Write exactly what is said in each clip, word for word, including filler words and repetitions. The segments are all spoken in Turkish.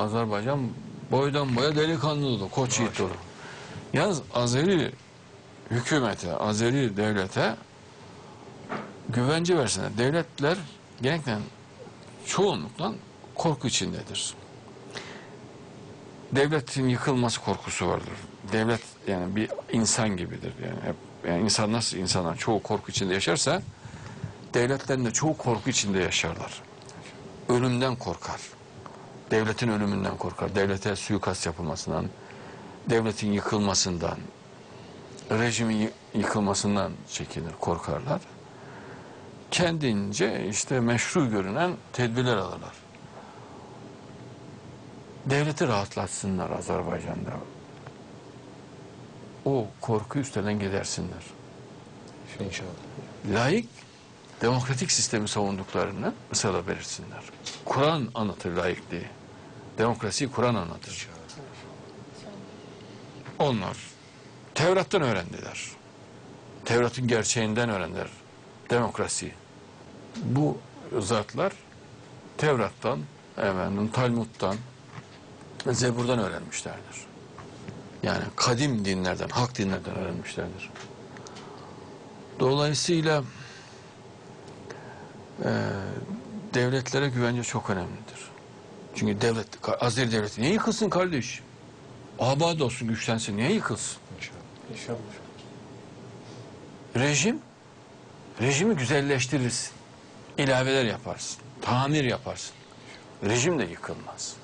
Azerbaycan boydan boya delikanlı dolu, koç yiğit dolu. Yalnız Azeri hükümete, Azeri devlete güvence versinler. Devletler genellikle çoğunlukla korku içindedir. Devletin yıkılması korkusu vardır. Devlet yani bir insan gibidir. Yani hep yani insan nasıl insanlar çoğu korku içinde yaşarsa devletlerin de çoğu korku içinde yaşarlar. Ölümden korkar. Devletin ölümünden korkar. Devlete suikast yapılmasından, devletin yıkılmasından, rejimin yıkılmasından çekinir, korkarlar. Kendince işte meşru görünen tedbirler alırlar. Devleti rahatlatsınlar Azerbaycan'da. O korku üstünden gidersinler. İnşallah. Laik, demokratik sistemi savunduklarını ısrarla belirtsinler. Kur'an anlatır laikliği. Demokrasiyi Kur'an anlatır. Onlar Tevrat'tan öğrendiler. Tevrat'ın gerçeğinden öğrendiler demokrasiyi. Bu zatlar Tevrat'tan, efendim, Talmud'dan, Zebur'dan öğrenmişlerdir. Yani kadim dinlerden, hak dinlerden öğrenmişlerdir. Dolayısıyla e, devletlere güvence çok önemlidir. Çünkü devlet, Azeri devleti niye yıkılsın kardeş? Abad olsun, güçlensin, niye yıkılsın? İnşallah. İnşallah. Rejim, rejimi güzelleştirirsin. İlaveler yaparsın, tamir yaparsın. Rejim de yıkılmaz.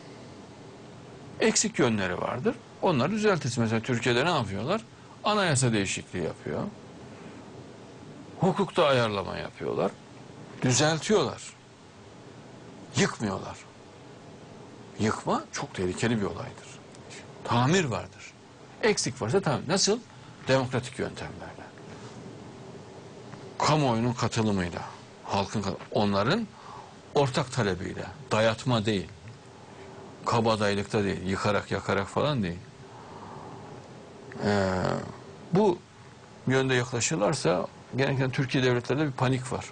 Eksik yönleri vardır. Onları düzeltirsin. Mesela Türkiye'de ne yapıyorlar? Anayasa değişikliği yapıyor. Hukukta ayarlama yapıyorlar. Düzeltiyorlar. Yıkmıyorlar. Yıkma çok tehlikeli bir olaydır. Tamir vardır. Eksik varsa tamam. Nasıl? Demokratik yöntemlerle. Kamuoyunun katılımıyla, halkın onların ortak talebiyle, dayatma değil, kabadayılıkta değil, yıkarak yakarak falan değil. Ee, bu yönde yaklaşırlarsa genellikle Türkiye devletlerinde bir panik var.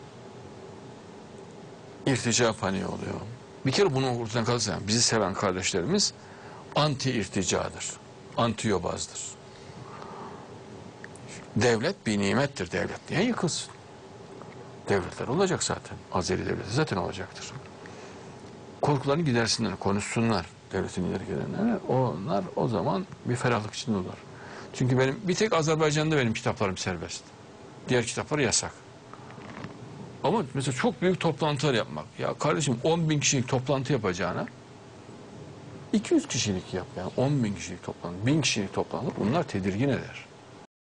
İrtica paniği oluyor. Bir kere bunu ortadan kalırsa bizi seven kardeşlerimiz anti irticadır, anti yobazdır. Devlet bir nimettir, devlet niye yıkılsın? Devletler olacak zaten. Azeri devleti zaten olacaktır. Korkularını gidersinler, konuşsunlar devletin ileri gelenlerine. Onlar o zaman bir ferahlık içinde olur. Çünkü benim bir tek Azerbaycan'da benim kitaplarım serbest. Diğer kitaplar yasak. Ama mesela çok büyük toplantılar yapmak. Ya kardeşim on bin kişilik toplantı yapacağına iki yüz kişilik yap yani. on bin kişilik toplantı, bin kişilik toplantı bunlar tedirgin eder.